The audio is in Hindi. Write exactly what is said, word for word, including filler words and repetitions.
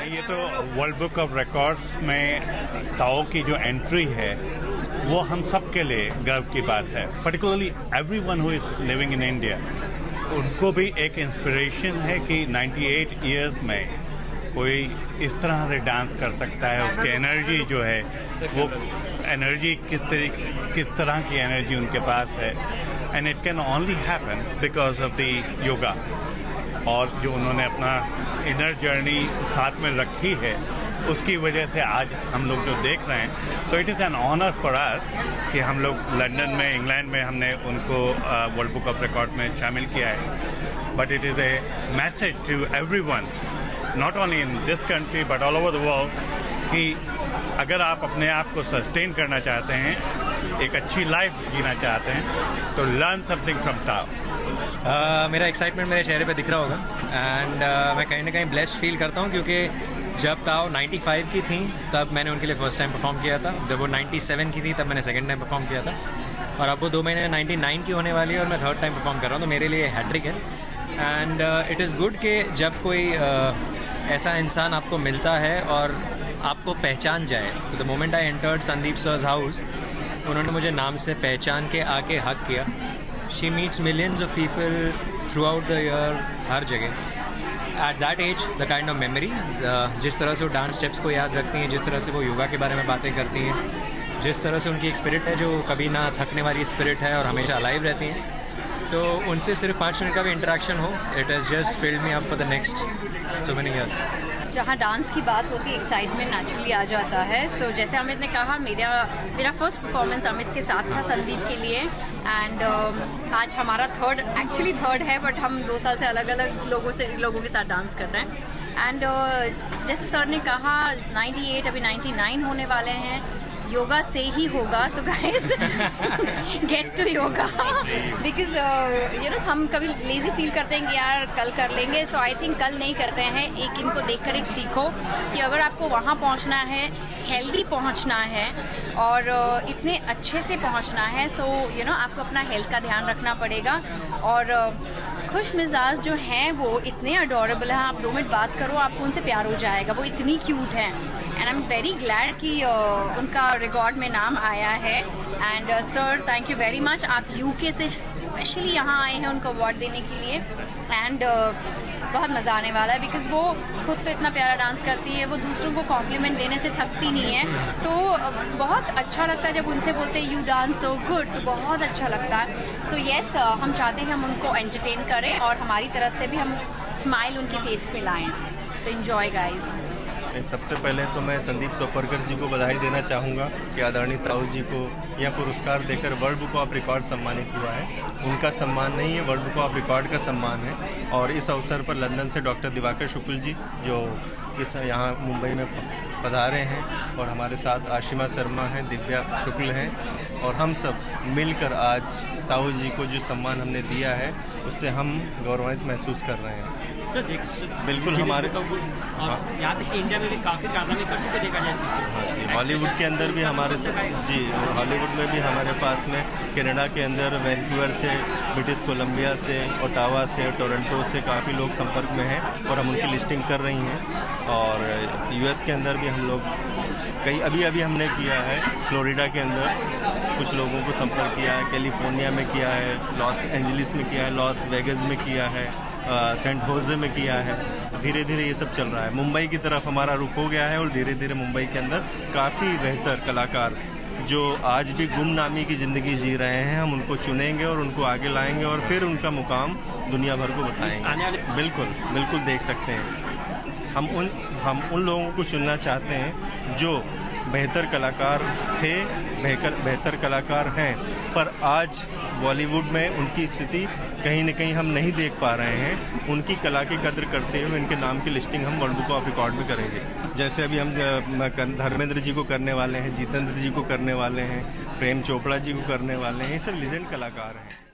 ये तो वर्ल्ड बुक ऑफ रिकॉर्ड्स में ताओ की जो एंट्री है वो हम सब के लिए गर्व की बात है, particularly everyone who is living in India. उनको भी एक इंस्पिरेशन है कि अट्ठानवे इयर्स में कोई इस तरह से डांस कर सकता है। उसकी एनर्जी जो है वो एनर्जी किस तरीके किस तरह की एनर्जी उनके पास है, and it can only happen because of the yoga. और जो उन्होंने अपना इनर जर्नी साथ में रखी है उसकी वजह से आज हम लोग जो देख रहे हैं, तो it is an honour for us कि हम लोग लंदन में, इंग्लैंड में हमने उनको वर्ल्ड बुक ऑफ रिकॉर्ड में शामिल किया है। But it is a message to everyone, not only in this country but all over the world, कि अगर आप अपने आप को सस्टेन करना चाहते हैं, एक अच्छी लाइफ जीना चाहते हैं, तो learn something from Tao. Uh, मेरा एक्साइटमेंट मेरे चेहरे पे दिख रहा होगा, एंड uh, मैं कहीं ना कहीं ब्लेस्ड फील करता हूँ, क्योंकि जब ताओ पचानवे की थी तब मैंने उनके लिए फर्स्ट टाइम परफॉर्म किया था, जब वो सत्तानवे की थी तब मैंने सेकंड टाइम परफॉर्म किया था, और अब वो दो महीने निन्यानवे की होने वाली है और मैं थर्ड टाइम परफॉर्म कर रहा हूँ, तो मेरे लिए हैट्रिक है। एंड इट इज़ गुड कि जब कोई uh, ऐसा इंसान आपको मिलता है और आपको पहचान जाए। तो the moment I entered Sandeep sir's house, उन्होंने मुझे नाम से पहचान के आके हक किया। She meets millions of people throughout the year, हर जगह। At that age, the kind of memory, uh, जिस तरह से वो डांस स्टेप्स को याद रखती हैं, जिस तरह से वो योगा के बारे में बातें करती हैं, जिस तरह से उनकी एक स्पिरिट है जो कभी ना थकने वाली स्पिरिट है और हमेशा अलाइव रहती हैं, तो उनसे सिर्फ पाँच मिनट का भी इंटरेक्शन हो, it has just filled me up for the next so many years. जहाँ डांस की बात होती है, एक्साइटमेंट नेचुरली आ जाता है। सो so, जैसे अमित ने कहा, मेरा मेरा फर्स्ट परफॉर्मेंस अमित के साथ था संदीप के लिए, एंड uh, आज हमारा थर्ड, एक्चुअली थर्ड है, बट हम दो साल से अलग अलग लोगों से लोगों के साथ डांस कर रहे हैं। एंड uh, जैसे सर ने कहा, अट्ठानवे अभी निन्यानवे होने वाले हैं, योगा से ही होगा। So guys, get to yoga, because you know हम कभी लेजी फील करते हैं कि यार कल कर लेंगे। सो आई थिंक कल नहीं करते हैं। एक इनको देखकर एक सीखो कि अगर आपको वहाँ पहुँचना है, हेल्दी पहुँचना है और uh, इतने अच्छे से पहुँचना है, सो यू नो आपको अपना हेल्थ का ध्यान रखना पड़ेगा। और uh, खुश मिजाज जो हैं वो इतने अडोरेबल हैं, आप दो मिनट बात करो आपको उनसे प्यार हो जाएगा, वो इतनी क्यूट हैं। And I am very glad कि uh, उनका रिकॉर्ड में नाम आया है। And sir, thank you very much, आप यूके से स्पेशली यहाँ आए हैं उनको अवार्ड देने के लिए। एंड uh, बहुत मज़ा आने वाला है, बिकॉज़ वो खुद तो इतना प्यारा डांस करती है, वो दूसरों को कॉम्प्लीमेंट देने से थकती नहीं है। तो uh, बहुत अच्छा लगता है जब उनसे बोलते हैं यू डांस सो गुड, तो बहुत अच्छा लगता है। So so, yes yes, uh, हम चाहते हैं हम उनको एंटरटेन करें और हमारी तरफ से भी हम स्माइल उनके फेस पे लाएं। So enjoy guys. सबसे पहले तो मैं संदीप सोपरकर जी को बधाई देना चाहूँगा कि आदरणीय ताऊ जी को यह पुरस्कार देकर वर्ल्ड बुक ऑफ रिकॉर्ड सम्मानित हुआ है। उनका सम्मान नहीं है, वर्ल्ड बुक ऑफ रिकॉर्ड का सम्मान है। और इस अवसर पर लंदन से डॉक्टर दिवाकर शुक्ल जी, जो इस यहाँ मुंबई में पधारे हैं, और हमारे साथ आशिमा शर्मा हैं, दिव्या शुक्ल हैं, और हम सब मिलकर आज ताऊ जी को जो सम्मान हमने दिया है उससे हम गौरवान्वित महसूस कर रहे हैं। सर देख बिल्कुल हमारे यहाँ तक इंडिया में भी काफ़ी कारनामे कर चुके देखा जाए। हाँ जी, हॉलीवुड के अंदर भी हमारे जी हॉलीवुड में भी हमारे पास में कनाडा के अंदर वैंकूवर से, ब्रिटिश कोलंबिया से, ओटावा से, टोरंटो से काफ़ी लोग संपर्क में हैं और हम उनकी लिस्टिंग कर रही हैं। और यूएस के अंदर भी हम लोग कई अभी अभी हमने किया है, फ्लोरिडा के अंदर कुछ लोगों को संपर्क किया है, कैलिफोर्निया में किया है, लॉस एंजलिस में किया है, लॉस वेगस में किया है, सेंट होजे में किया है। धीरे धीरे ये सब चल रहा है। मुंबई की तरफ हमारा रुख हो गया है और धीरे धीरे मुंबई के अंदर काफ़ी बेहतर कलाकार जो आज भी गुमनामी की ज़िंदगी जी रहे हैं, हम उनको चुनेंगे और उनको आगे लाएंगे और फिर उनका मुकाम दुनिया भर को बताएंगे। बिल्कुल बिल्कुल देख सकते हैं। हम उन हम उन लोगों को चुनना चाहते हैं जो बेहतर कलाकार थे, बेहतर बेहतर कलाकार हैं, पर आज बॉलीवुड में उनकी स्थिति कहीं न कहीं हम नहीं देख पा रहे हैं। उनकी कला की कद्र करते हुए इनके नाम की लिस्टिंग हम वर्ल्ड बुक ऑफ रिकॉर्ड में करेंगे। जैसे अभी हम धर्मेंद्र जी को करने वाले हैं, जितेंद्र जी को करने वाले हैं, प्रेम चोपड़ा जी को करने वाले हैं, ये सब लीजेंड कलाकार हैं।